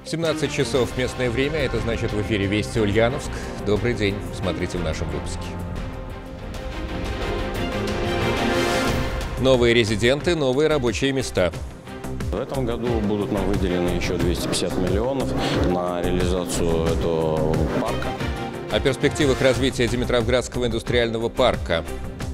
17 часов местное время, это значит в эфире Вести Ульяновск. Добрый день, смотрите в нашем выпуске. Новые резиденты, новые рабочие места. В этом году будут нам выделены еще 250 миллионов на реализацию этого парка. О перспективах развития Димитровградского индустриального парка.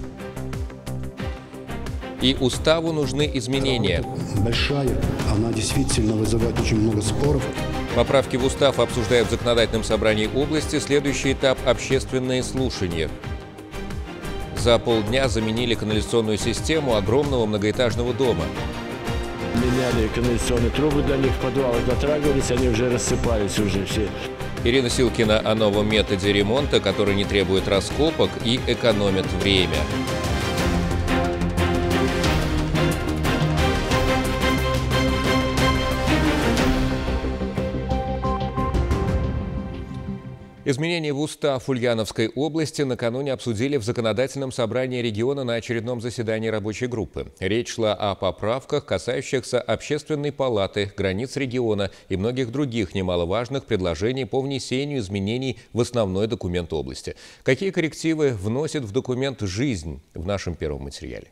И уставу нужны изменения. Большая, она действительно вызывает очень много споров. Поправки в устав обсуждают в законодательном собрании области. Следующий этап – общественные слушания. За полдня заменили канализационную систему огромного многоэтажного дома. Меняли канализационные трубы для них в подвалах, дотрагивались, они уже рассыпались уже все. Ирина Силкина о новом методе ремонта, который не требует раскопок и экономит время. Изменения в устав Ульяновской области накануне обсудили в законодательном собрании региона на очередном заседании рабочей группы. Речь шла о поправках, касающихся общественной палаты, границ региона и многих других немаловажных предложений по внесению изменений в основной документ области. Какие коррективы вносит в документ «Жизнь» в нашем первом материале?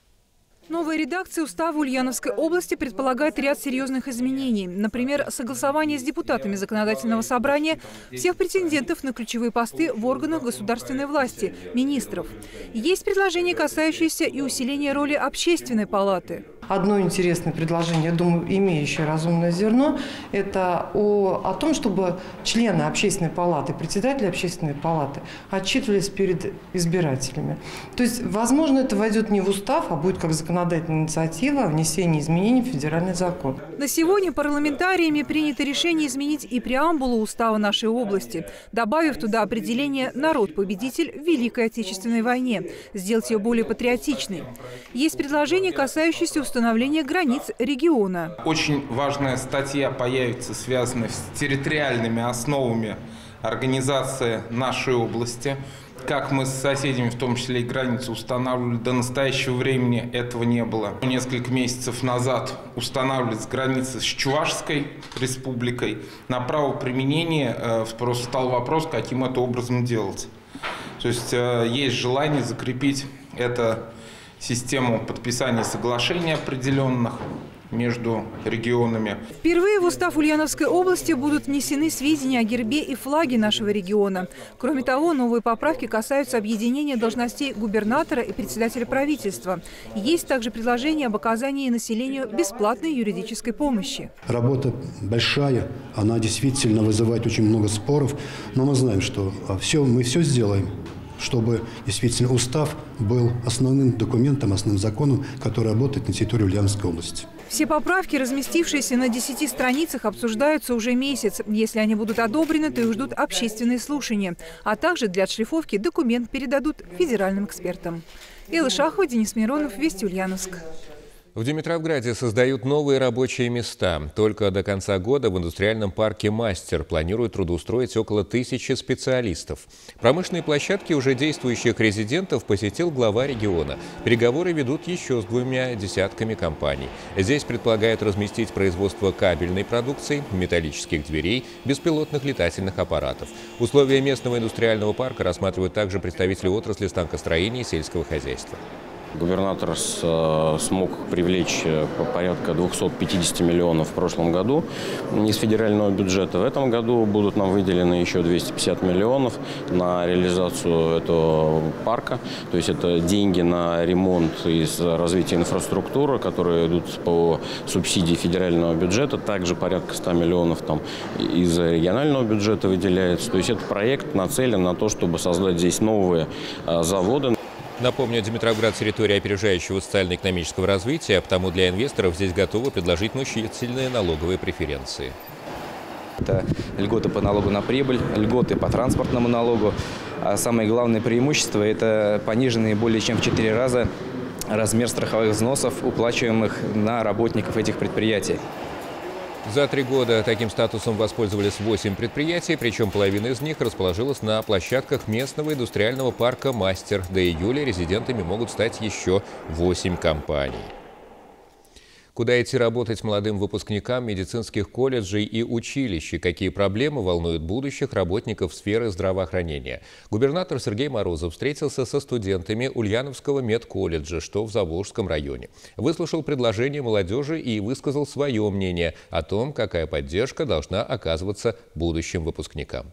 Новая редакция устава Ульяновской области предполагает ряд серьезных изменений. Например, согласование с депутатами законодательного собрания всех претендентов на ключевые посты в органах государственной власти, министров. Есть предложения, касающиеся и усиления роли общественной палаты. Одно интересное предложение, я думаю, имеющее разумное зерно, это о том, чтобы члены общественной палаты, председатели общественной палаты отчитывались перед избирателями. То есть, возможно, это войдет не в устав, а будет как законодательная инициатива о внесении изменений в федеральный закон. На сегодня парламентариями принято решение изменить и преамбулу устава нашей области, добавив туда определение «народ-победитель в Великой Отечественной войне», сделать ее более патриотичной. Есть предложения, касающиеся установления границ региона. Очень важная статья появится, связанная с территориальными основами организации нашей области. Как мы с соседями, в том числе и границы, устанавливали, до настоящего времени этого не было. Несколько месяцев назад устанавливались границы с Чувашской республикой. На право применения просто стал вопрос, каким это образом делать. То есть есть желание закрепить это систему подписания соглашений определенных между регионами. Впервые в устав Ульяновской области будут внесены сведения о гербе и флаге нашего региона. Кроме того, новые поправки касаются объединения должностей губернатора и председателя правительства. Есть также предложение об оказании населению бесплатной юридической помощи. Работа большая, она действительно вызывает очень много споров, но мы знаем, что мы все сделаем, чтобы действительно устав был основным документом, основным законом, который работает на территории Ульяновской области. Все поправки, разместившиеся на 10 страницах, обсуждаются уже месяц. Если они будут одобрены, то их ждут общественные слушания. А также для отшлифовки документ передадут федеральным экспертам. Элла Шахова, Денис Миронов, Вести Ульяновск. В Димитровграде создают новые рабочие места. Только до конца года в индустриальном парке «Мастер» планируют трудоустроить около 1000 специалистов. Промышленные площадки уже действующих резидентов посетил глава региона. Переговоры ведут еще с 2 десятками компаний. Здесь предполагают разместить производство кабельной продукции, металлических дверей, беспилотных летательных аппаратов. Условия местного индустриального парка рассматривают также представители отрасли станкостроения и сельского хозяйства. Губернатор смог привлечь порядка 250 миллионов в прошлом году из федерального бюджета. В этом году будут нам выделены еще 250 миллионов на реализацию этого парка. То есть это деньги на ремонт и развитие инфраструктуры, которые идут по субсидии федерального бюджета. Также порядка 100 миллионов там из регионального бюджета выделяется. То есть этот проект нацелен на то, чтобы создать здесь новые заводы. Напомню, Димитровград – территория опережающего социально-экономического развития, потому для инвесторов здесь готовы предложить значительные налоговые преференции. Это льготы по налогу на прибыль, льготы по транспортному налогу. А самое главное преимущество – это пониженный более чем в 4 раза размер страховых взносов, уплачиваемых на работников этих предприятий. За 3 года таким статусом воспользовались 8 предприятий, причем половина из них расположилась на площадках местного индустриального парка «Мастер». До июля резидентами могут стать еще 8 компаний. Куда идти работать молодым выпускникам медицинских колледжей и училищ? Какие проблемы волнуют будущих работников сферы здравоохранения? Губернатор Сергей Морозов встретился со студентами Ульяновского медколледжа, что в Заволжском районе. Выслушал предложения молодежи и высказал свое мнение о том, какая поддержка должна оказываться будущим выпускникам.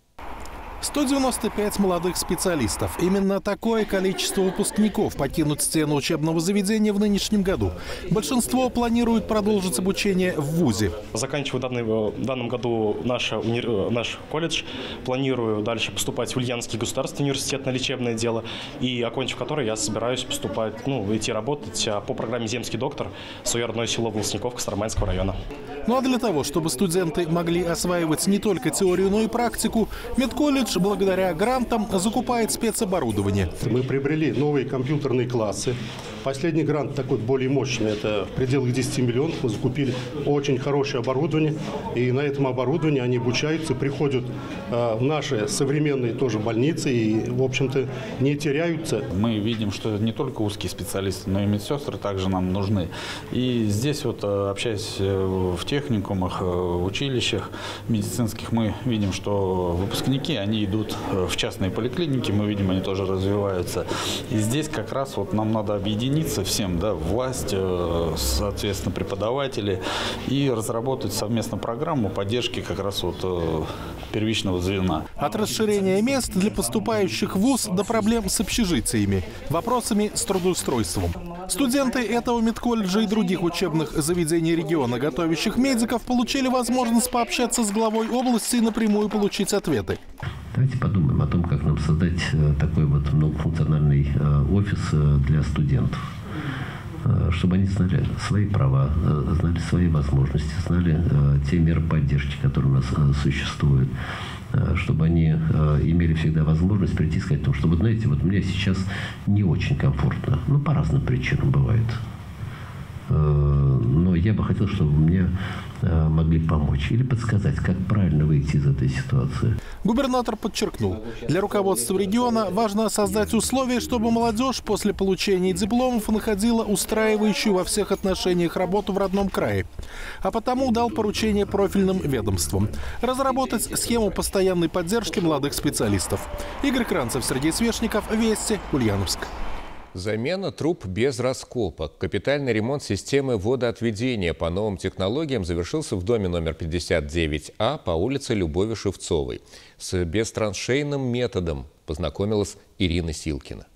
195 молодых специалистов. Именно такое количество выпускников покинут стену учебного заведения в нынешнем году. Большинство планирует продолжить обучение в вузе. Заканчиваю в данном году наш колледж. Планирую дальше поступать в Ульяновский государственный университет на лечебное дело. И окончив который, я собираюсь поступать, идти работать по программе «Земский доктор» в свое родное село Волосников Костроманского района. Ну а для того, чтобы студенты могли осваивать не только теорию, но и практику, медколледж благодаря грантам закупает спецоборудование. Мы приобрели новые компьютерные классы. Последний грант такой более мощный, это в пределах 10 миллионов. Мы закупили очень хорошее оборудование. И на этом оборудовании они обучаются, приходят в наши современные тоже больницы и, в общем-то, не теряются. Мы видим, что не только узкие специалисты, но и медсестры также нам нужны. И здесь общаясь в техникумах, училищах медицинских, мы видим, что выпускники, они идут в частные поликлиники, мы видим, они тоже развиваются. И здесь как раз нам надо объединиться всем, власть, соответственно, преподаватели, и разработать совместно программу поддержки как раз первичного звена. От расширения мест для поступающих в вуз до проблем с общежитиями, вопросами с трудоустройством. Студенты этого медколледжа и других учебных заведений региона, готовящих медиков, получили возможность пообщаться с главой области и напрямую получить ответы. Давайте подумаем о том, как нам создать такой многофункциональный офис для студентов, чтобы они знали свои права, знали свои возможности, знали те меры поддержки, которые у нас существуют, чтобы они имели всегда возможность прийти и сказать, что знаете, мне сейчас не очень комфортно, по разным причинам бывает. Но я бы хотел, чтобы мне могли помочь или подсказать, как правильно выйти из этой ситуации. Губернатор подчеркнул, для руководства региона важно создать условия, чтобы молодежь после получения дипломов находила устраивающую во всех отношениях работу в родном крае. А потому дал поручение профильным ведомствам разработать схему постоянной поддержки молодых специалистов. Игорь Кранцев, Сергей Свешников, Вести, Ульяновск. Замена труб без раскопок. Капитальный ремонт системы водоотведения по новым технологиям завершился в доме номер 59А по улице Любови Шевцовой. С бестраншейным методом познакомилась Ирина Силкина.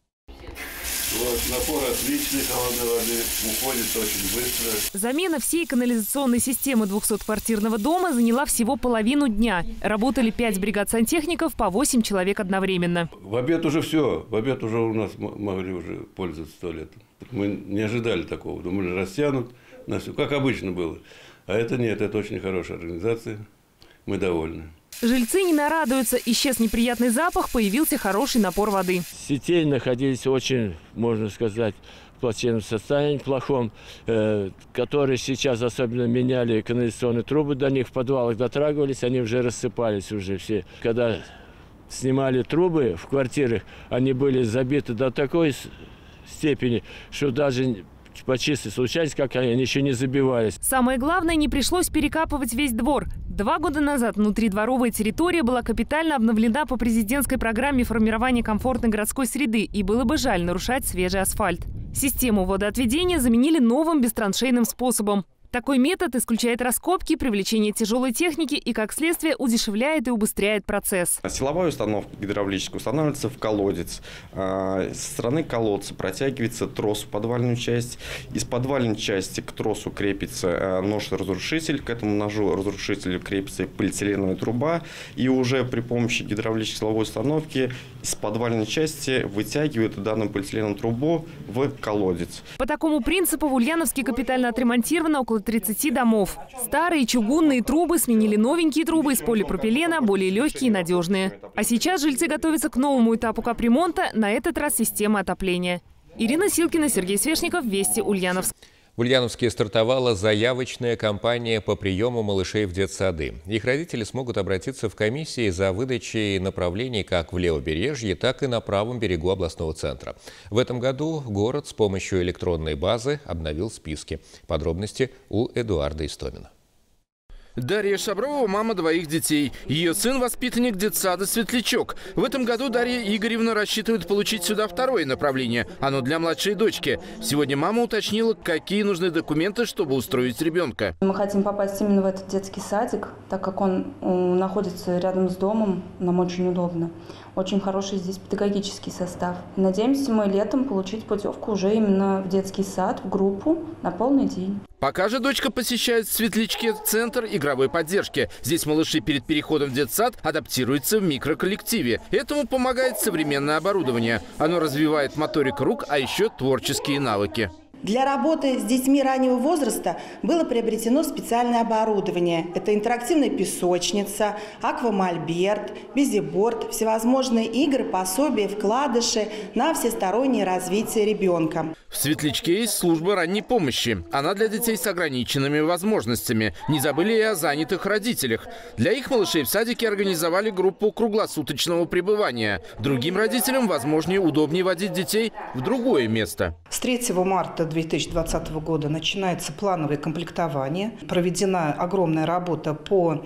Напор отличный, холодной воды, уходит очень быстро. Замена всей канализационной системы 200-квартирного дома заняла всего половину дня. Работали 5 бригад сантехников, по 8 человек одновременно. В обед уже все. В обед уже у нас могли уже пользоваться туалетом. Мы не ожидали такого. Думали, растянут на все, как обычно было. А это нет, это очень хорошая организация. Мы довольны. Жильцы не нарадуются. Исчез неприятный запах, появился хороший напор воды. Сетей находились очень, можно сказать, в плачевном состоянии, плохом, которые сейчас особенно меняли канализационные трубы, до них в подвалах дотрагивались, они уже рассыпались уже все. Когда снимали трубы в квартирах, они были забиты до такой степени, что даже по чистой случайности, как они еще не забивались. Самое главное, не пришлось перекапывать весь двор. 2 года назад внутридворовая территория была капитально обновлена по президентской программе формирования комфортной городской среды, и было бы жаль нарушать свежий асфальт. Систему водоотведения заменили новым бестраншейным способом. Такой метод исключает раскопки, привлечение тяжелой техники и, как следствие, удешевляет и убыстряет процесс. Силовая установка гидравлическая устанавливается в колодец. Со стороны колодца протягивается трос в подвальную часть. Из подвальной части к тросу крепится нож-разрушитель. К этому ножу-разрушителю крепится полиэтиленовая труба. И уже при помощи гидравлической силовой установки из подвальной части вытягивают данную полиэтиленовую трубу в колодец. По такому принципу в Ульяновске капитально отремонтировано около 30 домов. Старые чугунные трубы сменили новенькие трубы из полипропилена, более легкие и надежные. А сейчас жильцы готовятся к новому этапу капремонта, на этот раз система отопления. Ирина Силкина, Сергей Свешников, Вести, Ульяновск. В Ульяновске стартовала заявочная кампания по приему малышей в детсады. Их родители смогут обратиться в комиссии за выдачей направлений как в левобережье, так и на правом берегу областного центра. В этом году город с помощью электронной базы обновил списки. Подробности у Эдуарда Истомина. Дарья Шаброва – мама двоих детей. Ее сын – воспитанник детсада «Светлячок». В этом году Дарья Игоревна рассчитывает получить сюда второе направление. Оно для младшей дочки. Сегодня мама уточнила, какие нужны документы, чтобы устроить ребенка. Мы хотим попасть именно в этот детский садик, так как он находится рядом с домом. Нам очень удобно. Очень хороший здесь педагогический состав. Надеемся мы летом получить путевку уже именно в детский сад, в группу на полный день. Пока же дочка посещает в Светлячке центр игровой поддержки. Здесь малыши перед переходом в детсад адаптируются в микроколлективе. Этому помогает современное оборудование. Оно развивает моторику рук, а еще творческие навыки. Для работы с детьми раннего возраста было приобретено специальное оборудование. Это интерактивная песочница, аквамольберт, визиборд, всевозможные игры, пособия, вкладыши на всестороннее развитие ребенка. В Светлячке есть служба ранней помощи. Она для детей с ограниченными возможностями. Не забыли и о занятых родителях. Для их малышей в садике организовали группу круглосуточного пребывания. Другим родителям возможнее и удобнее водить детей в другое место. С 3 марта 2020 года начинается плановое комплектование. Проведена огромная работа по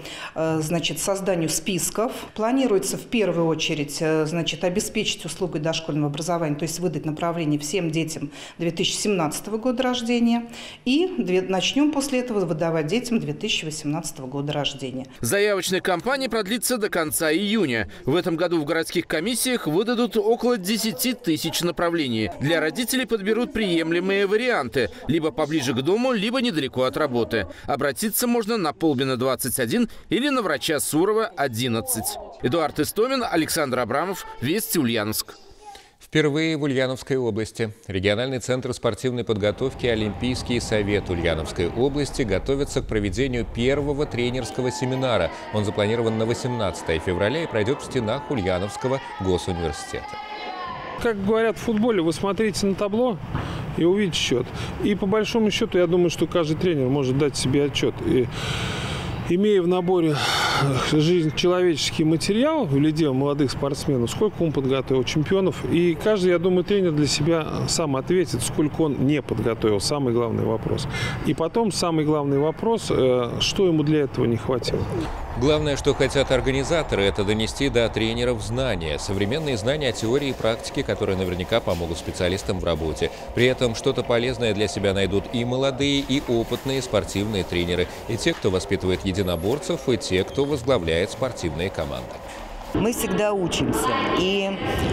созданию списков. Планируется в первую очередь обеспечить услугой дошкольного образования, то есть выдать направление всем детям 2017 года рождения. И начнем после этого выдавать детям 2018 года рождения. Заявочная кампания продлится до конца июня. В этом году в городских комиссиях выдадут около 10 тысяч направлений. Для родителей подберут приемлемые варианты. Либо поближе к дому, либо недалеко от работы. Обратиться можно на Полбина 21 или на врача Сурова 11. Эдуард Истомин, Александр Абрамов. Вести, Ульяновск. Впервые в Ульяновской области. Региональный центр спортивной подготовки «Олимпийский совет» Ульяновской области готовится к проведению первого тренерского семинара. Он запланирован на 18 февраля и пройдет в стенах Ульяновского госуниверситета. Как говорят в футболе, вы смотрите на табло и увидите счет. И по большому счету, я думаю, что каждый тренер может дать себе отчет. И имея в наборе жизнь человеческий материал, глядя молодых спортсменов, сколько он подготовил чемпионов. И каждый, я думаю, тренер для себя сам ответит, сколько он не подготовил. Самый главный вопрос. И потом самый главный вопрос, что ему для этого не хватило. Главное, что хотят организаторы, это донести до тренеров знания. Современные знания о теории и практике, которые наверняка помогут специалистам в работе. При этом что-то полезное для себя найдут и молодые, и опытные спортивные тренеры. И те, кто воспитывает единоборцев, и те, кто возглавляет спортивные команды. Мы всегда учимся. И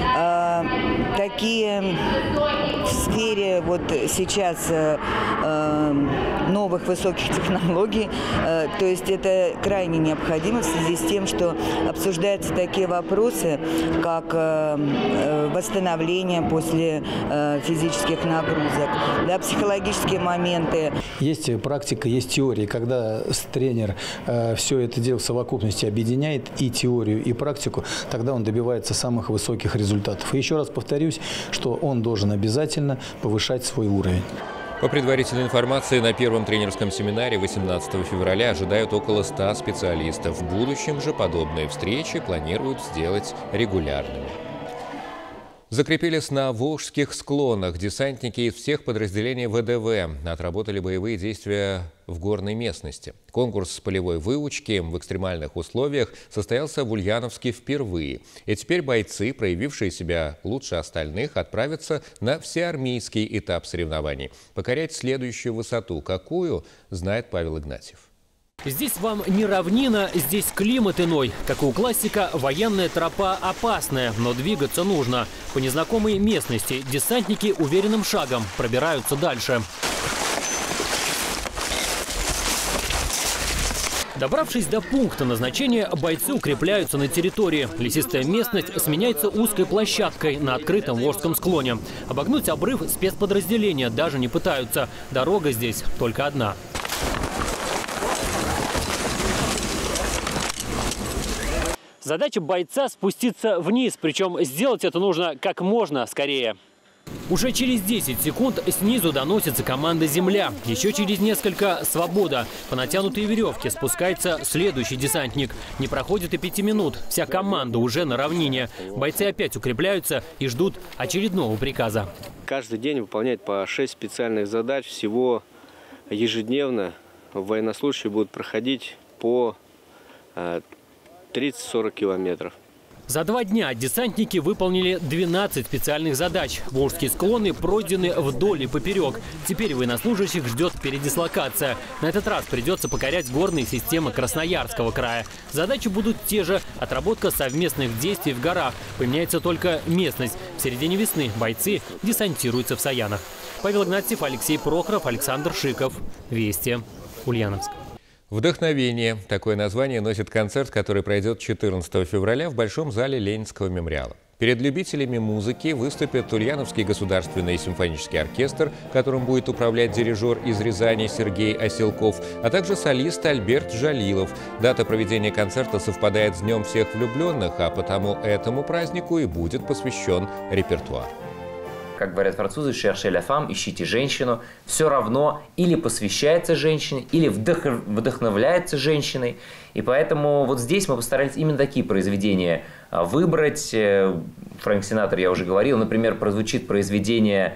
такие в сфере вот сейчас новых высоких технологий, то есть это крайне необходимо в связи с тем, что обсуждаются такие вопросы, как восстановление после физических нагрузок, да, психологические моменты. Есть практика, есть теория. Когда тренер все это дело в совокупности объединяет, и теорию, и практику, тогда он добивается самых высоких результатов. И еще раз повторюсь, что он должен обязательно повышать свой уровень. По предварительной информации, на первом тренерском семинаре 18 февраля ожидают около 100 специалистов. В будущем же подобные встречи планируют сделать регулярными. Закрепились на волжских склонах. Десантники из всех подразделений ВДВ отработали боевые действия в горной местности. Конкурс полевой выучки в экстремальных условиях состоялся в Ульяновске впервые. И теперь бойцы, проявившие себя лучше остальных, отправятся на всеармейский этап соревнований. Покорять следующую высоту, какую, знает Павел Игнатьев. Здесь вам не равнина, здесь климат иной. Как и у классика, военная тропа опасная, но двигаться нужно. По незнакомой местности десантники уверенным шагом пробираются дальше. Добравшись до пункта назначения, бойцы укрепляются на территории. Лесистая местность сменяется узкой площадкой на открытом волжском склоне. Обогнуть обрыв спецподразделения даже не пытаются. Дорога здесь только одна. Задача бойца – спуститься вниз, причем сделать это нужно как можно скорее. Уже через 10 секунд снизу доносится команда «Земля». Еще через несколько «Свобода». По натянутой веревке спускается следующий десантник. Не проходит и 5 минут. Вся команда уже на равнине. Бойцы опять укрепляются и ждут очередного приказа. Каждый день выполнять по 6 специальных задач. Всего ежедневно военнослужащие будут проходить по 30-40 километров. За 2 дня десантники выполнили 12 специальных задач. Волжские склоны пройдены вдоль и поперек. Теперь военнослужащих ждет передислокация. На этот раз придется покорять горные системы Красноярского края. Задачи будут те же. Отработка совместных действий в горах. Поменяется только местность. В середине весны бойцы десантируются в Саянах. Павел Игнатьев, Алексей Прохоров, Александр Шиков. Вести. Ульяновск. «Вдохновение» – такое название носит концерт, который пройдет 14 февраля в Большом зале Ленинского мемориала. Перед любителями музыки выступит Ульяновский государственный симфонический оркестр, которым будет управлять дирижер из Рязани Сергей Оселков, а также солист Альберт Жалилов. Дата проведения концерта совпадает с Днем всех влюбленных, а потому этому празднику и будет посвящен репертуар. Как говорят французы, «cherchez la femme», ищите женщину, все равно или посвящается женщине, или вдохновляется женщиной. И поэтому вот здесь мы постарались именно такие произведения выбрать. Фрэнк Синатра, я уже говорил, например, прозвучит произведение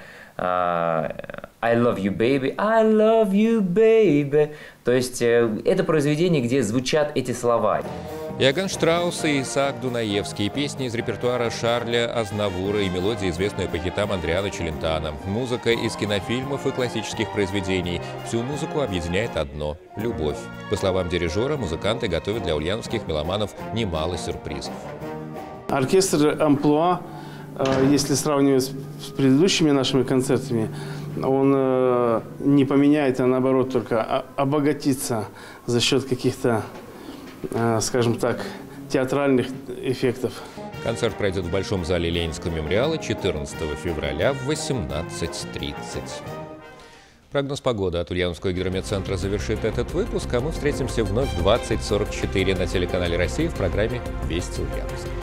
«I love you, baby», «I love you, baby». То есть это произведение, где звучат эти слова. Иоганн Штраус и Исаак Дунаевский, песни из репертуара Шарля Азнавура и мелодии, известные по хитам Андриана Челентана, музыка из кинофильмов и классических произведений. Всю музыку объединяет одно – любовь. По словам дирижера, музыканты готовят для ульяновских меломанов немало сюрпризов. Оркестр «Амплуа», если сравнивать с предыдущими нашими концертами, он не поменяет, а наоборот только обогатится за счет каких-то, скажем так, театральных эффектов. Концерт пройдет в Большом зале Ленинского мемориала 14 февраля в 18:30. Прогноз погоды от Ульяновского гидрометцентра завершит этот выпуск, а мы встретимся вновь в 20:44 на телеканале «Россия» в программе «Вести Ульяновск».